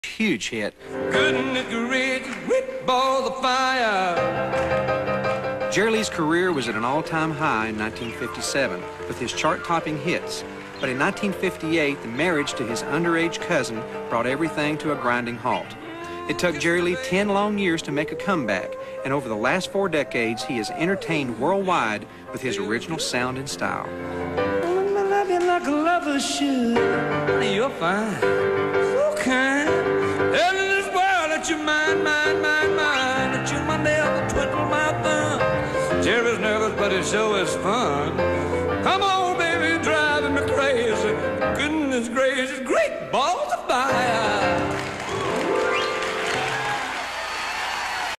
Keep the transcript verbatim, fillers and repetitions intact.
huge hit. Goodness gracious, great balls of fire. Jerry Lee's career was at an all-time high in nineteen fifty-seven with his chart-topping hits. But in nineteen fifty-eight, the marriage to his underage cousin brought everything to a grinding halt. It took Jerry Lee ten long years to make a comeback, and over the last four decades, he has entertained worldwide with his original sound and style. I'm gonna love you like a lover should. You're fine, so kind. Tell in this world that you're mine, mine, mine, mine. That you're my nail, twiddle my thumb. Jerry's nervous, but it sure is fun. Come on, baby, driving me crazy. Goodness gracious, great balls of fire.